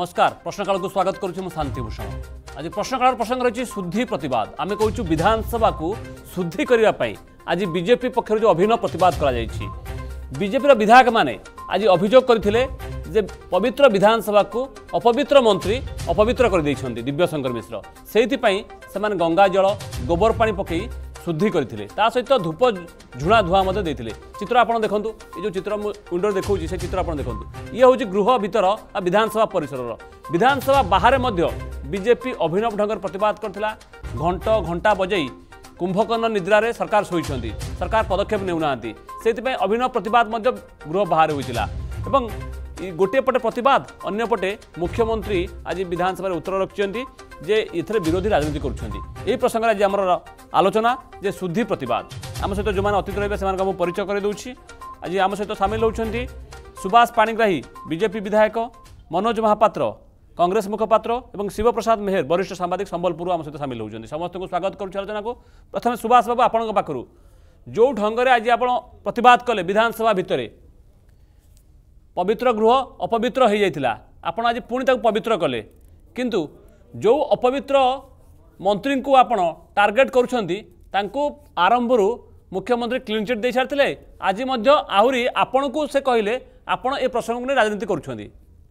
नमस्कार प्रश्नकाल को स्वागत करुच्ची शांतिभूषण। आज प्रश्नकाल प्रसंग रही शुद्धि प्रतिवाद। आम कहूँ विधानसभा को शुद्धि करने आज बीजेपी पक्षर जो अभिनव प्रतिवाद बीजेपी विधायक माने आज अभियोग करते जे पवित्र विधानसभा को अपवित्र मंत्री अपवित्र कर दिव्यशंकर मिश्र से गंगा जल गोबर पानी पकई शुद्धि करते सहित धूप झुणा धुआं देते चित्र आप देखूँ ये जो चित्र विंडो देखा से चित्र आप देखूँ ये हूँ गृह भीतर विधानसभा परिसर विधानसभा बाहर बीजेपी अभिनव ढंग प्रतिवाद करथिला घंटा बजई कुंभकर्ण निद्रा सरकार शोइछंती सरकार पदक्षेप नेउना से अभिनव प्रतिवाद गृह बाहर होइतिला एवं गोटे पटे प्रतिवाद अन्य पटे मुख्यमंत्री आज विधानसभा उत्तर रखिंट जे इथरे विरोधी राजनीति करुँच प्रसंग आज आम आलोचना जे शुद्धि प्रतिवाद आम सहित जो मैंने अतीत रही से परिचय करदे आज आम सहित सामिल होती सुभाष पाणिग्राही बीजेपी विधायक मनोज महापात्र कांग्रेस मुखपात्र और शिवप्रसाद मेहर वरिष्ठ सांबादिक संबलपुर आम सहित सामिल होती समस्त को स्वागत करुँच आलोचना को प्रथम सुभाष बाबू आपण पाखु जो ढंग से आज आप प्रतिवाद कले विधानसभा भितर पवित्र गृह अपवित्र हो जाता आपड़ आज पुणी ताक पवित्र कले किंतु जो अपवित्र मंत्री को आपण टार्गेट करुछंती तांको आरंभरू मुख्यमंत्री क्लीन चिट दे सारथिले आज आहरी आपण को से कहले आपण ए प्रसंग को राजनीति करुछंती।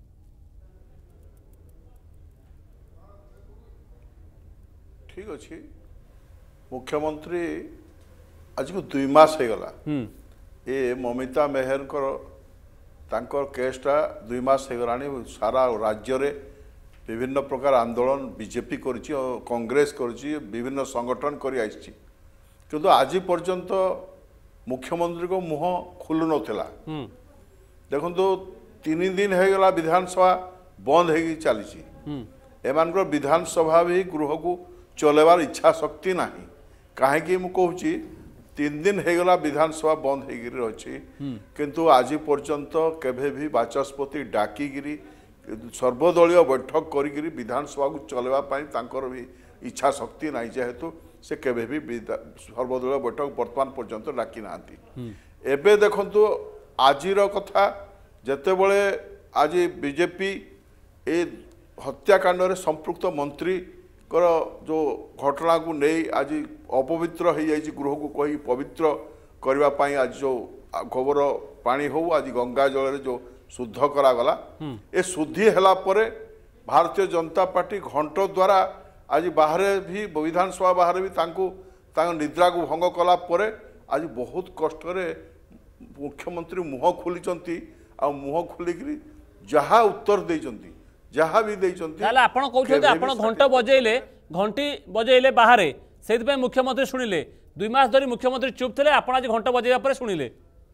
ठीक अच्छे मुख्यमंत्री आज को 2 मास हो गला ए ममिता मेहर तांकर केसटा 2 मास हो गलानी सारा राज्य रे विभिन्न प्रकार आंदोलन बीजेपी करिछि कांग्रेस करिछि विभिन्न संगठन करि आइछि किंतु आज पर्यंत मुख्यमंत्री को मुह खुलु नथिला देखंतु 3 दिन हो गला विधानसभा बंद हो चली एमान विधानसभा भी गृह को चलेबार इच्छा शक्ति नाही काहे मु कहूची 3 दिन हो गला विधानसभा बंद हो रही किंतु आज पर्यंत केभे भी बाचस्पति डाकिगिरी सर्वदलीय बैठक करी विधानसभा को चलवाई भी इच्छा शक्ति नहीं जेहेतु से केभे भी सर्वदलीय बैठक वर्तमान पर्यंत डाकी ना एबे देखंतु आजिर कथा जेते बळे आज बीजेपी ए हत्याकांड रे संपृक्त मंत्री कर जो घटना को नहीं आज अपवित्र हो जाए गृह को कही पवित्र करने आज जो गोबर पानी हो आज गंगा जल जो शुद्ध करागला ए शुद्धि है भारतीय जनता पार्टी घंट द्वारा आज बाहर भी विधानसभा बाहर भी निद्रा को भंग कला परे आज बहुत कष्ट मुख्यमंत्री मुह खोली मुह खोलिक जहाँ उत्तर देइचंती जहाँ भी घंट बजेले घंटी बजेले बाहर से मुख्यमंत्री शुणिले 2 मास धरी मुख्यमंत्री चुप थे आप आज घंट बजेगा पर शुणिले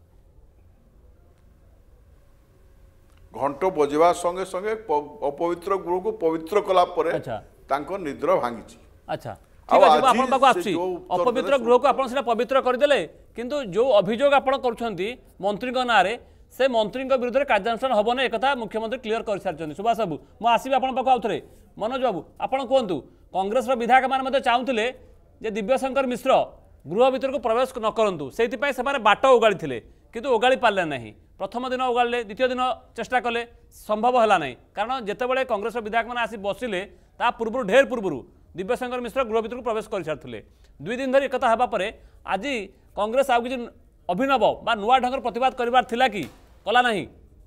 घंट बजेवा संगे संगे अपवित्र गृह को पवित्र कला परे तांको निद्रा भांगी अच्छा अपवित्र गृह को आप पवित्र करदे किंतु जो अभियोग आप मंत्री ना से मंत्री विरुद्ध में कार्यानुष्ठान हम ना एक मुख्यमंत्री क्लीयर कर सारी सुभाष बाबू मुझे आसबि आपको आउ थे मनोज बाबू आपड़ कहतु कांग्रेस विधायक मैंने चाहूले दिव्यशंकर मिश्र गृह भीतर को प्रवेश न करूँ से बाट उगाड़ी किंतु उगाड़ी पारे ना प्रथम दिन उगाड़े द्वितीय दिन चेष्टा कले संभव है ना कारण जितेबाला कांग्रेस विधायक मैंने आसी बसिले पूर्व ढेर पूर्व दिव्यशंकर मिश्र गृह भीतर को प्रवेश कर सारी 2 दिन धरी एक होगापर आज कांग्रेस आउ कि अभिनव बा नुआ ढंग प्रतिवाद करिवार थिला कि कला नहीं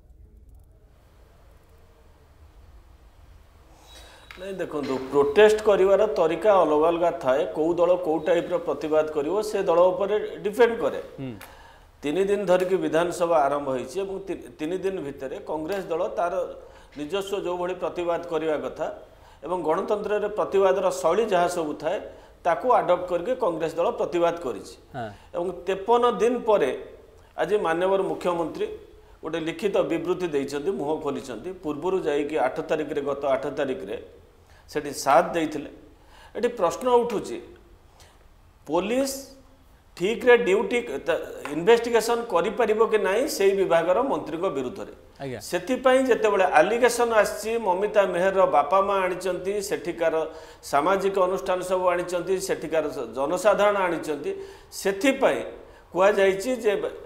नहीं देखो प्रोटेस्ट करिवार तरीका अलग अलग थाए कौ दल कौ टाइप प्रतिवाद करिवो से दल ऊपर डिपेंड करे 3 दिन धरिकी विधानसभा आरंभ होइछि 3 दिन भितर कांग्रेस दल तार निजस्व जो भली प्रतिवाद करिवा कथा एवं गणतंत्र रे प्रतिवादर शैली जहाँ सब थाए ताकू आडप्ट करके कांग्रेस दल प्रतिवाद करिछि एवं 53 दिन पर आज माननीय मुख्यमंत्री गोटे लिखित विवृत्ति देइछन्ती मुह खोलिछन्ती पूर्व जाइए 8 तारिख रे गत 8 तारिख रे सेठी साथ देइथिले एठी प्रश्न उठुछि पुलिस ठीक रे ड्यूटी इन्वेस्टिगेशन करि परिबो कि नाही सेही विभागर मंत्री को विरुद्ध रे सेथिपाई जेतेबेले आलिगेशन आछि ममिता मेहर बापा माँ आनिचंती सेठिकार सामाजिक अनुष्ठान सब आनिचंती सेठिकार जनसाधारण आनिचंती सेथिपाई कुआ जाइछि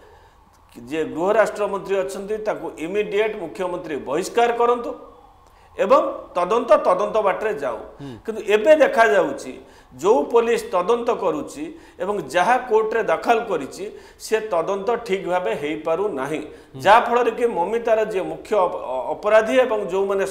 जे गृह राष्ट्र मंत्री अच्छा इमिडिएट मुख्यमंत्री बहिष्कार करंतु एवं तदंत तदंत बाटे जाऊ किंतु एबे देखा जाउची जो पुलिस तदंत करुची एवं जहाँ कोर्ट रे दाखल करिची से तदंत ठीक भाबे हेई पारु नाही जा फल कि ममितार जे मुख्य अपराधी एवं जो माने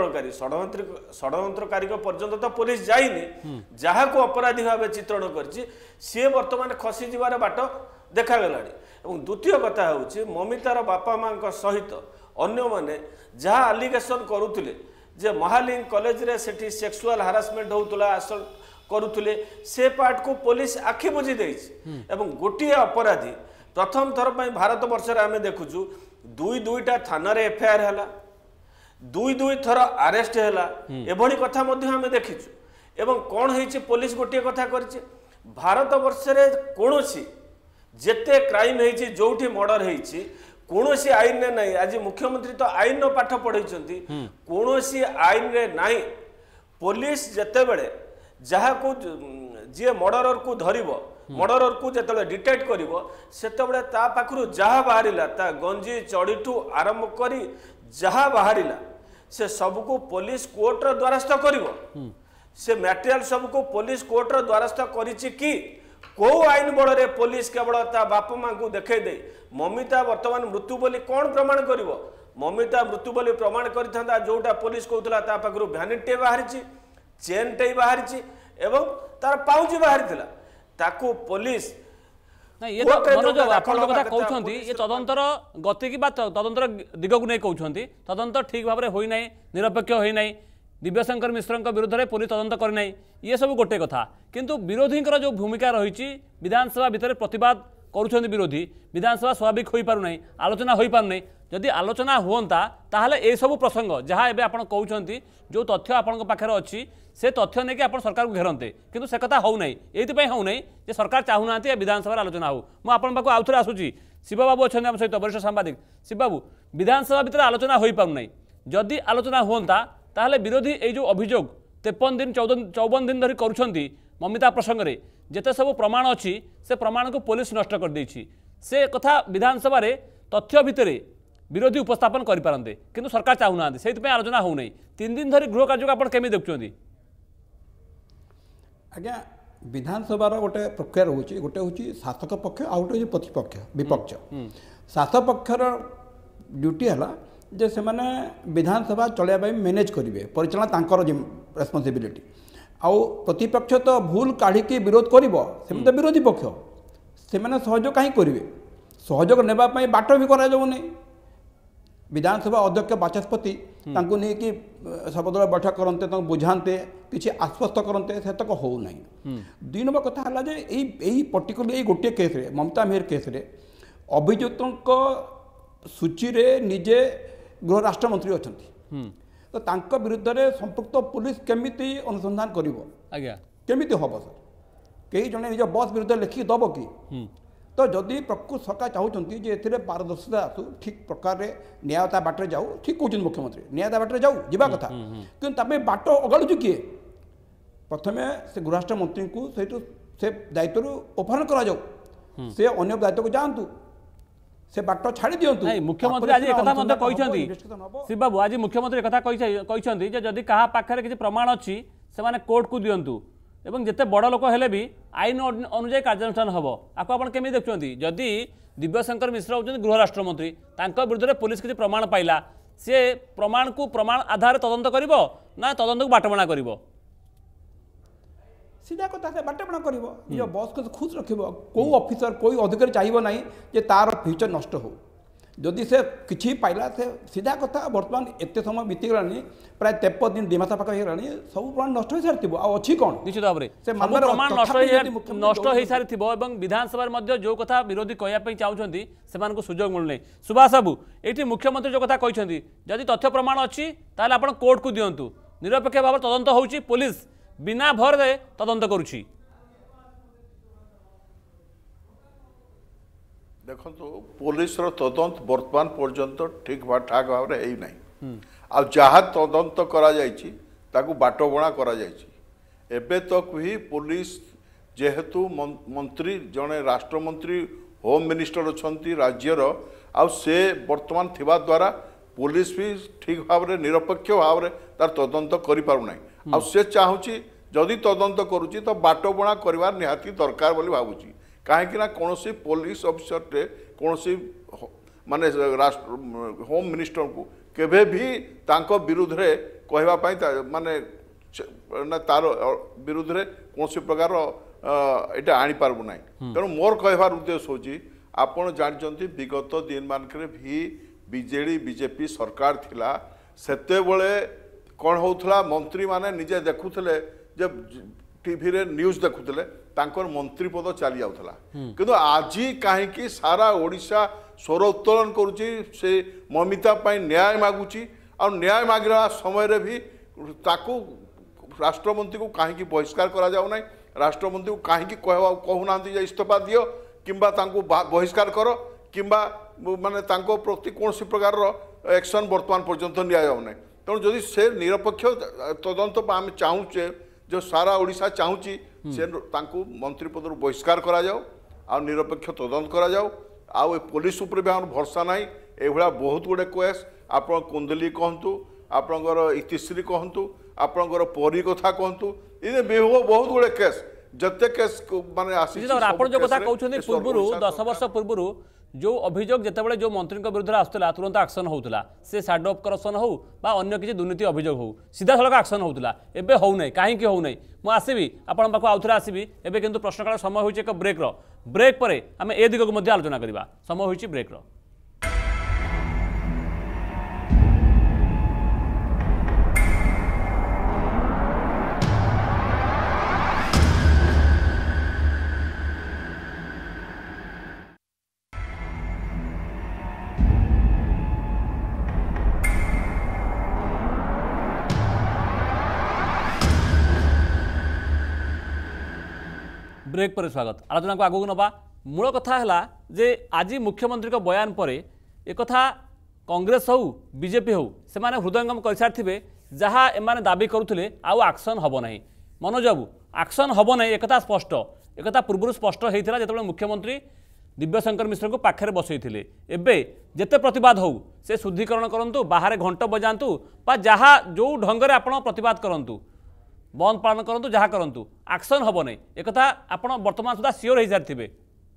षडयंत्रकारी पर्यंत तो पुलिस जाइनी जहाँ को अपराधी भाबे चित्रण करची सी वर्तमान खसी जीवार बाट देखा गलानी एवं द्वितीय कथा होची ममितार बापा मां सहित अन्य माने जहाँ आलिगेशन करुले जे महालिंग कॉलेज रे सेठी सेक्सुअल हारासमेंट होउतला असल्ट करुले से पार्ट को पुलिस आखि बुझी देछि एवं गोटिए अपराधी प्रथम थर पई भारत वर्ष रे आमे देखुछु दुईटा थाना रे एफआईआर हला दुई थर अरेस्ट हला एभली कथा मध्ये आमे देखिछु एवं कोन हेछि पुलिस गोटिए कथा करछि भारत वर्ष रे कोनोसी जेते क्राइम हेछि जोठी मर्डर हेछि कोनोसी आईन ने नहीं आज मुख्यमंत्री तो आईन नो पाठ पढ़ाई कोनोसी आईन रे नहीं पुलिस जते बेले जहाँ को जी मर्डरर को धरिबो मर्डरर को जते डिटेक्ट करिवो सेते बेले ता पाखरु जहाँ बाहरिला ता गंजी चढ़ीठू आरंभ करी जहाँ बाहरिला से सब को पुलिस कोर्ट रो द्वारस्थ करिवो से मटेरियल सब को पुलिस कोर्ट रो द्वारस्थ करिछि कि को आईन बड़ रे पुलिस केवल ता बाप मां को देखै दे ममिता वर्तमान मृत्यु बोली कौन प्रमाण करिवो ममिता मृत्यु बोली प्रमाण करिथांदा जोटा पुलिस कहउतला ता पाखरु भ्यानिटी बाहरिछि चेन टे बाहरिछि एवं तार पाउजी बाहरिथिला ताकू पुलिस नहीं ये तो मनोज आपण कथा कहउछंती ये तदंतर गति की बात तदंतर दिग को नै कहउछंती तदंतर ठीक भाबरे होई नै निरपेक्ष होई नै दिव्यशंकर मिश्र विरुद्ध में पुलिस तदंत करना ये सब गोटे कथा किंतु विरोधी जो भूमिका रही विधानसभा भितर प्रतिवाद करुँच विरोधी विधानसभा स्वाभाविक हो पार ना आलोचना हो पार ना जदि आलोचना हुआ ताहले ए सब प्रसंग जहाँ एवं आप कहते जो तथ्य आपण पाखे अच्छी से तथ्य नहीं कि आप सरकार को घेरते किंतु से कथा हो नहीं हो नहीं सरकार चाहूना विधानसभा आलोचना हो मुझे आउ थे आसूँ शिव बाबू अच्छा आम सहित वरिष्ठ सांबादिक शिव बाबू विधानसभा भितर आलोचना हो पार जदि आलोचना हुआ ताहले विरोधी ये जो अभियोग 53 दिन 54 दिन धरी करुछंती ममिता प्रसंग में जिते सब प्रमाण अच्छी से प्रमाण को पुलिस नष्ट कर देछि से कथा विधानसभा रे तथ्य भितर विरोधी उपस्थापन करि पारंते किंतु सरकार चाहूना से आलोचना हो नहीं 3 दिन धरी गृह कार्य आप केमी देखुंती आज्ञा विधानसभा गोटे प्रक्रिया रोचे गोटे हूँ शासक पक्ष आउ गोटे प्रतिपक्ष विपक्ष शासक पक्षर ड्यूटी है जे से माने विधानसभा चलैया मैनेज करेंगे परिचालना तांकर रेस्पॉन्सिबिलिटी आउ प्रतिपक्ष तो भूल काढ़ी विरोध कर तो विरोधी पक्ष से माने सहयोग कहीं करेंगे सहयोग नेबाई बाट भी करा विधानसभा अध्यक्ष बाचस्पति तांको नहीं कि सर्वदलीय बैठक करते बुझाते किसी आश्वस्त करते से तक हो ना 2 नंबर कथा है यही पर्टिकुलर यही गोटे केस रे ममता मेहर केस रे अभियुक्तों सूची रे निजे गृह राष्ट्रमंत्री अच्छा तो तांको विरुद्ध रे संपुक्त पुलिस केमिति अनुसंधान करिवो आज्ञा केमिति हबो सर कई जने निज बॉस विरुद्ध लिखि दबो कि तो जदि प्रकृत सरकार चाहूँगी जे एथिरे पारदर्शिता आसू ठीक प्रकार रे न्यायता बाटे जाऊ ठीक कहते मुख्यमंत्री न्यायता बाटे जाऊ जीवा कथा कि तबे बाट अगाड़ुची किए प्रथमे से गृह राष्ट्रमंत्री को से दायित्व अपहरण करा जाऊ से अन्य दायित्व को जानतु से बाट छाड़ी दियंतु नहीं मुख्यमंत्री आज एक कथा कहते शिव बाबू आज मुख्यमंत्री एक कथा कहते जदि कहा पाखे किसी प्रमाण अच्छी से कोर्ट को दियंतु एवं जिते बड़ लोक हेले भी आईन अनुजाई कार्यानुष्ठान हम आपको आप केमी देखुं जदि दिव्यशंकर मिश्र होती गृह राष्ट्रमंत्री विरुद्ध में पुलिस किसी प्रमाण पाइला सी प्रमाण को प्रमाण आधार तदंत कर ना तदंत को बाटबणा कर सीधा कथा से बाटबणा कर बस को खुश रख कौ ऑफिसर कोई अधिकारी चाहिए ना जे तार फ्यूचर नष्ट हो जदि से किसी पाइला से सीधा कथा बर्तमान एत समय बीतीगलानी प्राय 53 दिन 2 मास पाख होगलानी सब प्रमाण नष्ट हो सारी अच्छी कौन निश्चित भाव में प्रमाण नष्ट हो सारी और विधानसभा जो कथा विरोधी कहवाई चाहते से सुजोग मिलूना सुभाष बाबू ये मुख्यमंत्री जो कथा कहते जदि तथ्य प्रमाण अच्छी ताल आप कोर्ट को दिंतु निरपेक्ष भाव तदंत हो पुलिस बिना भर तदंत करुछि देखो पुलिस तदंत वर्तमान पर्यंत ठीक ठाक भाव में है आ जहाँ तदंत करा जायछि ताकू बाटबणा करा जायछि एबे तक भी पुलिस जेहेतु मंत्री जड़े राष्ट्रमंत्री होम मिनिस्टर अच्छा राज्यर आ से वर्तमान थिबा द्वारा पुलिस भी ठीक भाव में निरपेक्ष भाव में तार तदंत करि पारु नै आ से चाहूची जदि तदंत करूची तो बाटबणा करिवार निहाती दरकार बोली भाबुची काहे कि ना कोनोसी पुलिस ऑफिसर रे कोनोसी माने राष्ट्र होम मिनिस्टर को केबे भी तांको विरुद्ध रे कहवा पाई माने ना तार विरुद्ध रे कोनोसी प्रकार एटा आनी पारबु नै तेणु मोर कहवार उद्देश्य होची आपण जानचंती विगत दिन मानकरे भी बीजेडी बीजेपी सरकार थिला सेते बेले कौन होउथला मंत्री माने निजे देखुथले जब टीवी रे न्यूज देखुथले तांकर मंत्री पद चली जाउथला किंतु आजी काहे कि सारा ओडिशा स्वर उत्तोलन करूची से ममिता पाई न्याय मागुची और न्याय मागला समय रे भी ताकू राष्ट्रमंत्री को काहे कि बहिष्कार करा जाउ नै राष्ट्रमंत्री को काहे कि कहू नांती जे इस्तीफा दियो किंबा तांको बहिष्कार करो किंबा माने तांको प्रति कोनसी प्रकार रो एक्शन वर्तमान पर्यंत निया जाउ नै तेणु जदि से निरपेक्ष तदंत आम चाहूचे जो सारा ओडिशा चाहूची से तांको मंत्री पदर बहिष्कार करा जाओ आ निरपेक्ष तदंत करा जाओ आ पुलिस उपर भी आम भरसा ना एभला बहुत गुड़े केस आप कुंदली कहतु आपणकर इतिश्री कहतु आपणकर परी कथा कहतु ये बहुत गुड़े केस जते केस माने आसी आप जो कथा कहते पूर्व 10 वर्ष पूर्व जो अभियोग जितेबाला जो मंत्री विरुद्ध आसूला तुरंत एक्शन होता से साइड ऑफ करप्शन हो बा अन्य किसी दुर्नीति अभियोग हो सीधा सड़क एक्शन होता एबे हो नहीं कहीं हो नहीं मुझे आसबि आपण पाखु आउथरे आसबि एबे किंतु प्रश्नकाल समय होइछ एक ब्रेक पर आम ए दिग को मध्य आलोचना करबा समय होइछ ब्रेक ब्रेक पर स्वागत आलोचना को आगू नवा मूल कथा है जे आज मुख्यमंत्री बयान पर एक कांग्रेस हो बीजेपी हो से हृदयंगम कर सारी जहाँ एम दाबी करुले आउ एक्शन हम ना मनोज बाबू एक्शन हम ना एक स्पष्ट एक पूर्व स्पष्ट होता जो मुख्यमंत्री दिव्यशंकर मिश्र को पाखे बसई एबे जेते प्रतिवाद हो से शुद्धिकरण करूँ बाहर घंट बजातु जहाँ जो ढंग से आप प्रतिवाद करूँ बंद पालन करूँ जहाँ करूँ एक्शन हम नहीं एक आप बर्तमान सुधा सियोर हो सारी थे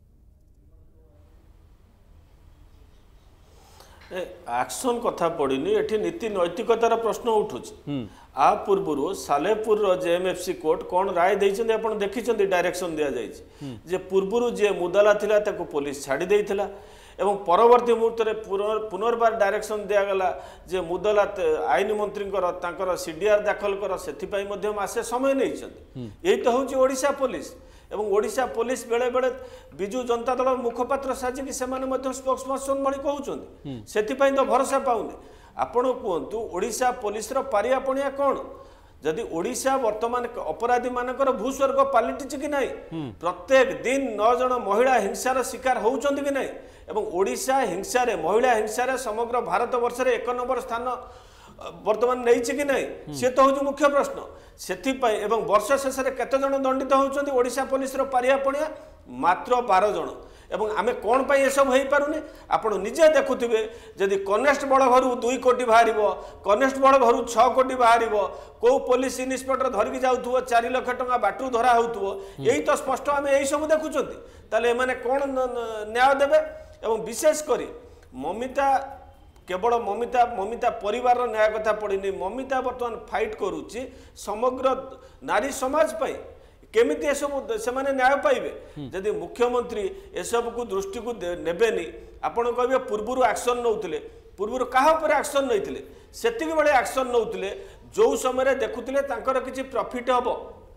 एक्शन कथा पड़नी एठी नीति नैतिकतार प्रश्न उठुची आ पूर्व सालेपुर जेएमएफसी कोर्ट कौन राय देइछन्ते आपण देखिछन्ते डायरेक्शन दिया जाइछि जे पूर्व जे मुदाला थिला ताको पुलिस छाड़ी देइथिला एवं परवर्ती मुहूर्त में पुनर्बार डायरेक्शन दिगला जे मुदला आईन मंत्री सीडीआर दाखल कर से मासे समय नहीं यही तो हूँ ओडिशा पुलिस एवं ओडिशा पुलिस बेले बेले बिजु जनता दल मुखपात्र साजिक से स्पोक्स पर्सन भाई कहते से तो भरोसा पाऊने आपण कहतु ओडिशा पुलिस पारियापणिया कौन जदि ओडिशा वर्तमान अपराधी मानकर भूस्वर्ग पलटि कि नहीं प्रत्येक दिन 9 जन महिला हिंसार शिकार होउचंदी कि नहीं एवं ओडिशा हिंसा महिला हिंसा समग्र भारत वर्ष रे 1 नंबर स्थान वर्तमान नहीं कि नहीं सी तो हूँ मुख्य प्रश्न से वर्ष शेष में केते जन दंडित होउचंदी ओडिशा पुलिस पारियापणिया मात्र 12 जन एवं आमे कौन पाई ये सब हो पारुने आपण निजे देखुथिबे जदि कनेस्टेबल घर 2 कोटी बाहर कनेस्टेबल घर 6 कोटी बाहर को पुलिस इन्स्पेक्टर धरिकी जाऊथुव 4 लाख टंका बाटू धरा होउथुव यही तो स्पष्ट आमे यही सब देखुचंती ताले एमाने कौन न्याय देबे एवं विशेष करी ममिता केवल ममिता परिवार न्याय कथा पड़नी ममिता बर्तमान फाइट करुच्ची समग्र नारी समाज पाई केमिति एसब से न्याय पाइबे जदि मुख्यमंत्री एसब को दृष्टि को नेबेनी आपण कहे पूर्व एक्शन नौले पूर्व क्या एक्शन नहीं सेतिक बेले एक्शन नौले जो समय देखुले किसी प्रॉफिट हम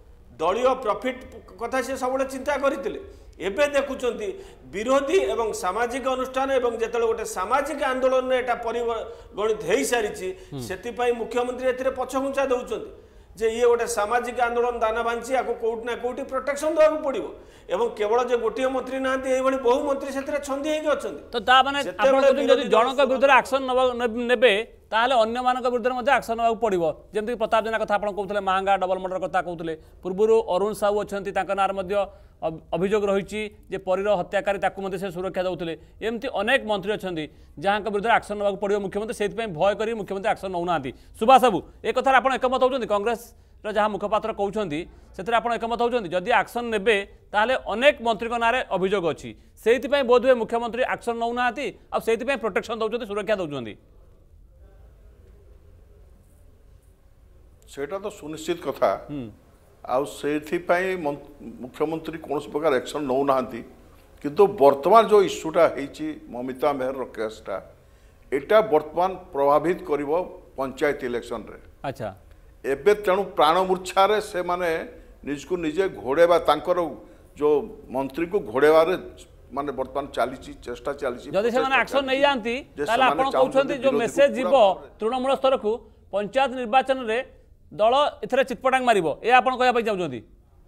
दलीय प्रॉफिट कथा से सब चिंता करते एबे देखुंती विरोधी एवं सामाजिक अनुष्ठान एवं जिते गोटे सामाजिक आंदोलन में यहाँ परिगणित हो सारी से मुख्यमंत्री ए पछघुंचा दौरान जे ये गोटे सामाजिक आंदोलन दाना बांची या कौट ना कौटी प्रोटेक्शन देवा पड़ो एवं केवल जो गोटे मंत्री ना बहु मंत्री से छंदी होती तो जनक विरुद्ध एक्शन ने ताहले अन्य मानक विरुद्ध में एक्शन होगा पड़ो जमीक प्रताप जेना कथा आप कहते महंगा डबल मर्डर कथा कहते पूर्व अरुण साहू अच्छा नार अभियोग रही जे परीर हत्याकारी से सुरक्षा दौले एमती अनेक मंत्री अच्छा जहाँ विरुद्ध एक्शन होगा पड़ो मुख्यमंत्री से भय कर मुख्यमंत्री एक्शन नौना सुभाष बाबू एक कथार आप एकमत होती कांग्रेस जहाँ मुखपात्र कहते से आप एकमत होती जदि एक्शन नेबे ताहले अनेक मंत्री ना अभियोग अच्छी से बोध हुए मुख्यमंत्री एक्शन नौना से प्रोटेक्शन दौरान सुरक्षा दौरान सेटा तो सुनिश्चित कथा मुख्यमंत्री कौन प्रकार एक्शन नौना किंतु वर्तमान जो इश्यूटा है ममिता मेहर केसटा एटा वर्तमान प्रभावित कर पंचायत इलेक्शन रे अच्छा एबे तेणु प्राण मूर्छा से माने निजको निजे घोड़ेबा तांकर जो मंत्री को घोड़ेबारे माने वर्तमान चली चेष्टा चली जदि से माने एक्शन नहीं जानती ताले आपण कहउछन्ती जो मेसेज जीवो तृणमूल स्तर को पंचायत निर्वाचन रे दल एथरे चितपटांग मारिबो ए आपण कहया पई जाउछन्ती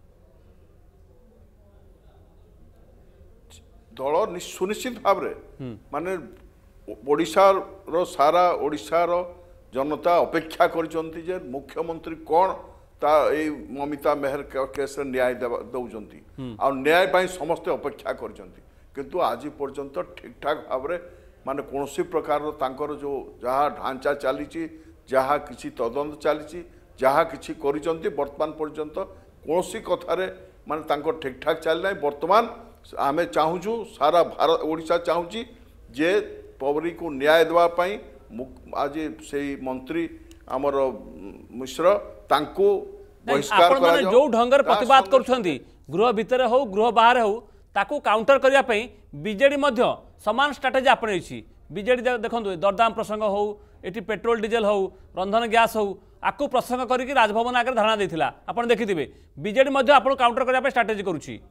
दल सुनिश्चित भाव रे माने ओडिशा रो सारा ओडिशा रो जनता अपेक्षा करछन्ती जे मुख्यमंत्री कौन ता ए ममिता मेहर केस न्याय दौरान आ न्याय पाई समस्ते अपेक्षा करछन्ती किंतु आज पर्यंत ठीक ठाक भाव रे माने कोनोसी प्रकार तांकर जो जहाँ ढांचा चली जहाँ किसी तदंत चली जहाँ किसी करिछन्ती वर्तमान पर्यंत कोनोसी कथारे माने तांकर ठीक ठाक चल नै वर्तमान आमे चाहूछु सारा भारत ओडिशा चाहूची जे पवरी को न्याय देवा पाई आज से मंत्री आमर मिश्र तांको बहिष्कार करा जो ढंगर प्रतिवाद करुछन्ती गृह भितर हो गृह बाहर हो ताकू काउंटर करिया पई बीजेडी मध्य समान स्ट्रेटेजी आपणैछि बीजेडी देखंतु दरदाम प्रसंग हो एटी पेट्रोल डीजेल हो रंधन गैस हो आकु प्रसंग करिक राजभवन आगे धारणा देथिला आपण देखिथिबे बीजेडी मध्य आपण काउंटर करिया पई स्ट्रेटेजी करूछि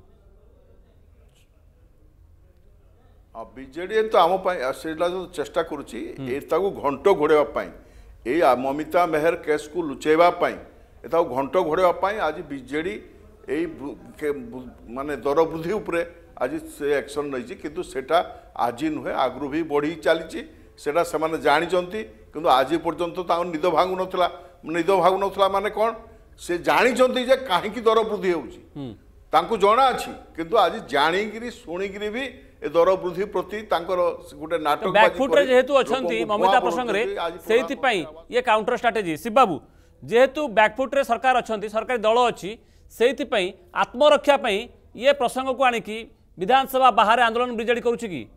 बीजेडी तो आम जो चेष्टा करुच्ची घंट घोड़ापी ये ममिता मेहर केस को लुचेवाई घंट घोड़ापी आज बीजेडी माने दर वृद्धि उपरे आज से एक्शन नहीं किंतु सेटा आज नुहे आगु भी बढ़ी चली सेटा से माने जानिचंती किंतु आज पर्यंत निद भांगु नथला माने कौन से जानिचंती जे काहेकि दर वृद्धि होउची तांको जणा अछि किंतु आज जानिगिरी सुनिगिरी भी ए दर वृद्धि प्रति तांकर गोटे नाटक बैकफुट रे जेहेतु अछंती ममिता प्रसंग रे सेति पई ये काउंटर स्ट्रेटेजी शिव बाबू जेहेतु बैकफुट रे सरकार अछंती सरकारी दल अछि सेति पई आत्मरक्षा पई ये प्रसंग को आनी की विधानसभा बाहर आंदोलन बीजेडी करूछि की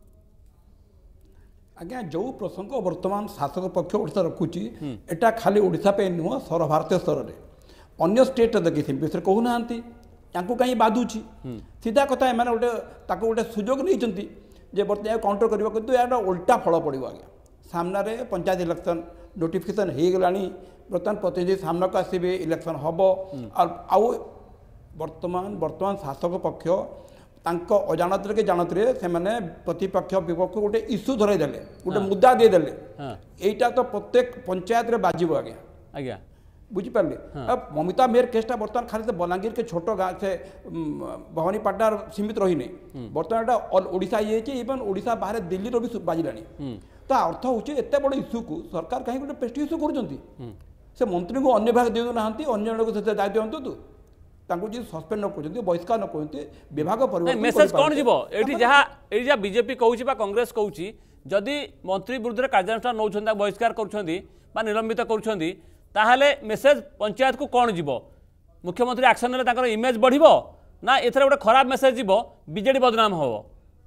आज्ञा जो प्रसंग वर्तमान शासक पक्ष ओडिशा रखुची एटा खाली ओडिशा पे नुह सर्व भारतीय स्तर रे अन्य स्टेट देखि विषय कहू नांती तांको कहीं बाधुची सीधा कथा एमाने गोटे ताको गोटे सुजोग नहीं जे बर्तमान काउंटर करबो किंतु यार उल्टा फल पड़ो आज्ञा सामने पंचायत इलेक्शन नोटिफिकेशन हो गलानी बर्तमान प्रतिनिधि सामना को आसबे इलेक्शन हम आउ वर्तमान शासक पक्ष तांको अजाणत के जानत रे से माने प्रतिपक्ष विपक्ष गोटे इश्यू धरई देले गोटे मुद्दा दे देले एटा तो प्रत्येक पंचायत रे बाजिबो आज्ञा आज्ञा बुझिपारे अब ममिता मेहर केसटा बर्तमान खाली बलांगीर के छोट गाँ से भवानी पाटना सीमित रही नहीं बर्तमान ओडिशा ये इवन ओडिशा बाहर दिल्ली रो भी बाजिलानी तो अर्थ हूँ एत बड़ इश्यू को सरकार कहीं गोटे पेस्ट इश्यू कर मंत्री को अन्य भाग दे ना अन्य जन को दायित्व दिंतु तांको जी सस्पेंड न करते बहिष्कार न करते विभाग परिवर्तन मेसेज कौन जीवो एठी जहाँ बीजेपी कहूँ कांग्रेस कहूँ जदि मंत्री विरुद्ध कार्यानुष्ठान नौ बहिष्कार कर निलंबित कर ताहले मेसेज पंचायत को कौन जीवो मुख्यमंत्री एक्शन ने ताकर इमेज बढ़िबो ना एथरे गोटे खराब मेसेज जीवो बीजेडी बदनाम होबो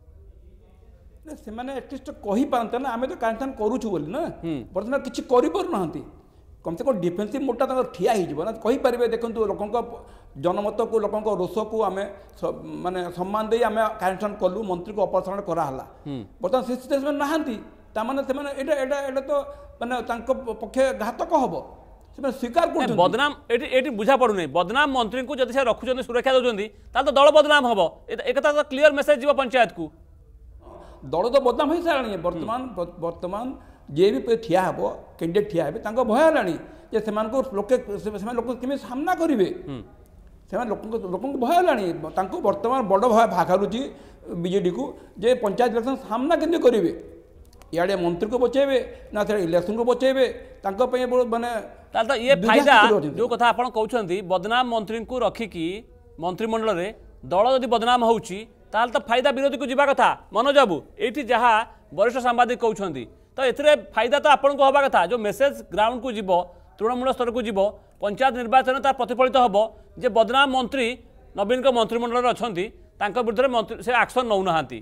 से माने एटलिस्ट कहि पारते ना आमे तो कार्यानुष्ठान करूछु बोली ना वर्तमान किछि करि पर नहंती कम से कम डिफेंसिव मोडटा ताकर ठिया ही जीवो ना कहि परिबे देखंतु लोकंक जनमत को लोकंक रोष को आमे माने सम्मान दे आमे कार्यानुष्ठान कलु मंत्री को अपसारण करा हला वर्तमान से सिचुएशन नहंती ता माने से माने एटा तो माने तांको पक्षे घातक हबो स्वीकार बदनाम ये बुझा पड़ू नहीं बदनाम मंत्री को जब से रखुच्च सुरक्षा दौरान तो दल बदनाम हम एक तो क्लीयर मेसेज जीव पंचायत को दल तो बदनाम हो सारे वर्तमान जे भी ठिया हे कैंडिडेट ठिया हे भय है लोक केमी सामना करेंगे लोक भय है वर्तमान बड़ भय भागारुची बीजेडी को जे पंचायत इलेक्शन सामना केमती करेंगे इे मंत्री को बचेबे ना इलेक्शन को बचेबे माने तो ये फायदा जो कथा आप कहते बदनाम मंत्री को रखिकी मंत्रिमंडल में दल जदि बदनाम होउची ताल तो फायदा विरोधी को जीवा कथा मनोज बाबू ये जहाँ वरिष्ठ सांबादिक कहते तो ए फायदा तो आपको हवा कथा जो मेसेज ग्राउंड को जीव तृणमूल स्तर को जीव पंचायत निर्वाचन तार प्रतिफलित हम जे बदनाम मंत्री नवीन को मंत्रिमंडल में अच्छा विरुद्ध मंत्री से एक्शन नौना नहीं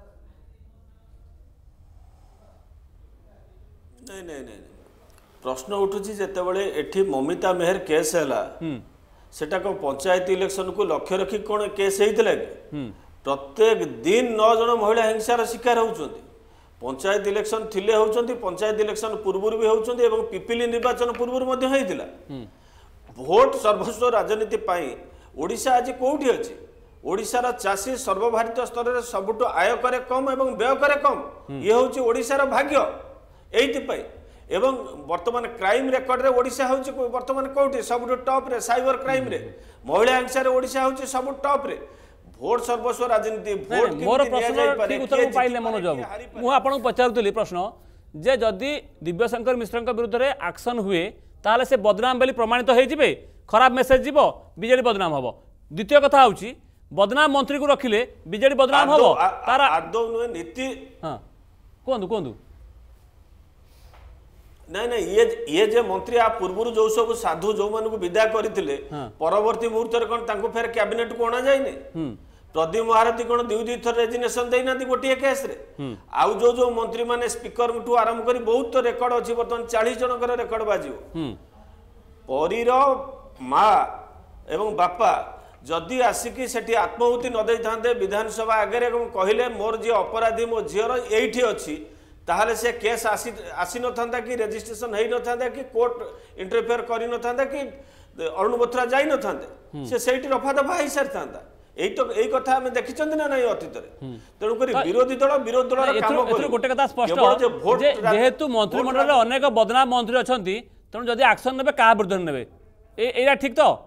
नहीं नहीं प्रश्न उठुची जेतेबेले एठी ममिता मेहर केस हैला सेटा को पंचायत इलेक्शन को लक्ष्य रखी कौन केस होता कि प्रत्येक दिन 9 जन महिला हिंसार शिकार होउछंती पंचायत इलेक्शन थिले होउछंती पंचायत इलेक्शन पूर्व भी होउछंती एवं पिपिली निर्वाचन पूर्व मध्य होइतिला भोट सर्वस्व राजनीति पाई ओडिशा आज कोठी अछि ओडिशार चाषी सर्वभारतीय स्तर में सबुठ आय करे कम एवं व्यय करे कम ये होउछि ओडिशार भाग्य एइति एवं वर्तमान क्राइम रेकर्ड रे ओडिशा होउछि वर्तमान कोठी सबुठ टॉप रे साइबर क्राइम रे महिला हिंसा रे ओडिशा होउछि सबुठ टॉप रे भोट सर्वस्व राजनीति भोट मोर प्रश्न ठीक उत्तर पाइले मनोज बाबू मु आपन पचारुतली प्रश्न जे जदि दिव्यशंकर मिश्र विरुद्ध रे एक्शन हुए ताले से बदनाम बेली प्रमाणित हो जिवे खराब मेसेज जीव बीजेडी बदनाम हम द्वितीय कथा होउछि बदनाम मंत्री को रखिले बीजेडी बदनाम हम तारा आदौ नुए नीति हां कोंदु कोंदु नहीं नहीं ये जे मंत्री आ पूर्व जो सब साधु जो मान को विदा करथिले परवर्ती मुहूर्त रे कोन तांको फेर कैबिनेट को आना जाइने प्रदीप महारथी कोन दुई थर रेजिग्नेशन देना गोटे केस रे आउ जो मंत्री माने स्पीकर ठू आरंभ करी बहुत रेकर्ड अछि बर्तमान 40 जनकर रेकर्ड बाजियो परीर माँ एवं बापा जदि आसिकी सेठी आत्माहुति न दे थांते विधानसभा आगे कहले मोर जी अपराधी मो झीर एठी अछि ताहले से केस आसी न था कि रेजिस्ट्रेशन हो न था कि कोर्ट इंटरफेयर कर न था कि अरुण बोथरा जाई न थांते से सेठी रफा दफा हो सारी था यही कथा आम देखी ना नहीं अतीत तेणुक विरोधी दल काम गोटे कथा स्पष्ट जेहेतु मंत्रिमंडल अनेक बदनाम मंत्री अच्छा तेणु जदि एक्शन ने क्या विरुद्ध ने यहाँ ठीक तो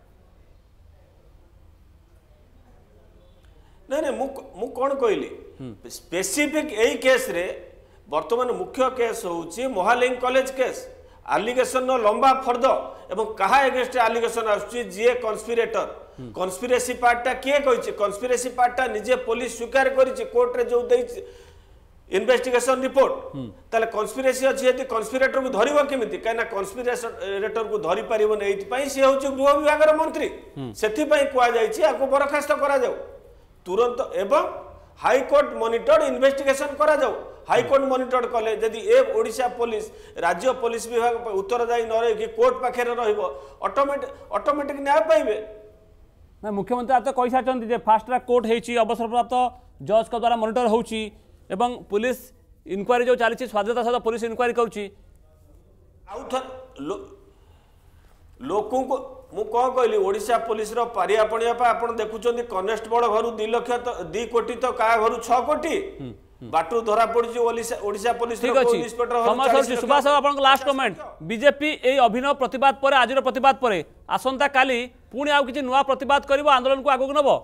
नहीं मु कौन कहली स्पेसिफिक यही केस रे वर्तमान मुख्य केस होउची महालिंग कॉलेज केस आलिगेशन नो लंबा फर्द एवं कहा एगेंस्ट आलिगेशन आसुची जे कन्स्पिरेटर कन्स्पिरेसी पार्टा किए कहिछि कन्स्पिरेसी पार्टा निजे पुलिस स्वीकार करिछि कोर्ट रे जो देइ इन्वेस्टिगेशन रिपोर्ट ताले कन्स्पिरेसी अछि यदि कन्स्पिरेटर को धरिबो केमिति काना कन्स्पिरेटर को धरि परिबो नै एति पई से होउची गृह विभाग रो मंत्री सेथि पई कुआ जाइछि आको बरखास्त करा जाऊ तुरंत एवं हाईकोर्ट मॉनिटर्ड इन्वेस्टिगेशन करा जाऊ हाईकोर्ट मॉनिटर्ड कले जदि ए ओडिशा पुलिस राज्य पुलिस विभाग उत्तरदायी न रही कोर्ट पाखे रहिबो ऑटोमेटिक न्याय पाइबे ना मुख्यमंत्री आप तो कहि साचंती जे फास्ट ट्रैक कोर्ट हेची अवसर प्राप्त जज का द्वारा मॉनिटर होउची एवं पुलिस इंक्वायरी जो चली स्वाधीनता सहित पुलिस इंक्वायरी करुच्ची लोकों को मु कौन कहली ओडिशा पुलिस रो पारिया पणिया पा आपण देखुचंदी कनेस्टेबल घर 2 लाख 2 कोटी तो का घर 6 कोटी बाटू धरा पड़ी ओडिशा पुलिस ठीक अछि समाज सुभाष आपन लास्ट कमेंट बीजेपी ए अभिनव प्रतिवाद पर आजिर प्रतिवाद पर आसंता काली पुणी आउ किछि नुवा प्रतिवाद करिवो आंदोलन को आगु नबो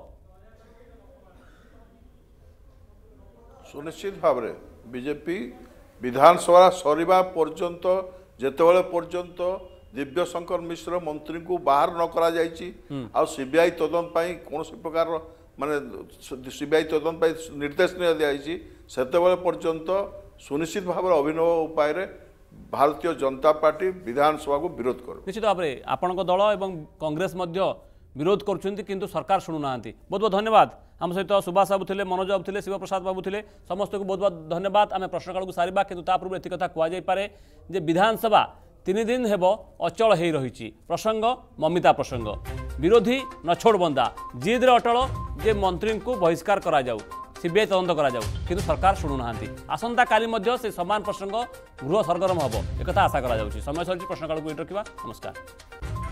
सुनिश्चित भाव रे बीजेपी विधानसभा सरीबा पर्यंत जेतेबेले पर्यंत दिव्यशंकर मिश्र मंत्री को बाहर न करा जायछि आ सीबीआई तदंत पाई कौन प्रकार माने सीबीआई तदंत पाई निर्देश नहीं दिखाई सेतेबेले पर्यंत सुनिश्चित भाव अभिनव उपाय रे भारतीय जनता पार्टी विधानसभा को विरोध कर निश्चित भाव में आपण दल एवं कांग्रेस विरोध कर सरकार शुणुना बहुत बहुत धन्यवाद आम सहित सुभाष बाबू थे मनोज बाबू थे शिव प्रसाद बाबू थे समस्त को बहुत बहुत धन्यवाद आम प्रश्नकाल को सारा कि पूर्व एति कथा कहुपे जे विधानसभा 3 दिन हेब अचल हो रही प्रसंग ममिता प्रसंग विरोधी नछोड़ बंदा जिद अटल जे मंत्री को बहिष्कार करा जाऊ सीबीआई तदंत करा जाऊ किंतु सरकार शुणुना आसंता काली से समान प्रसंग गृह सरगरम हम एक आशा करा समय सर प्रश्नकाल को रखा नमस्कार।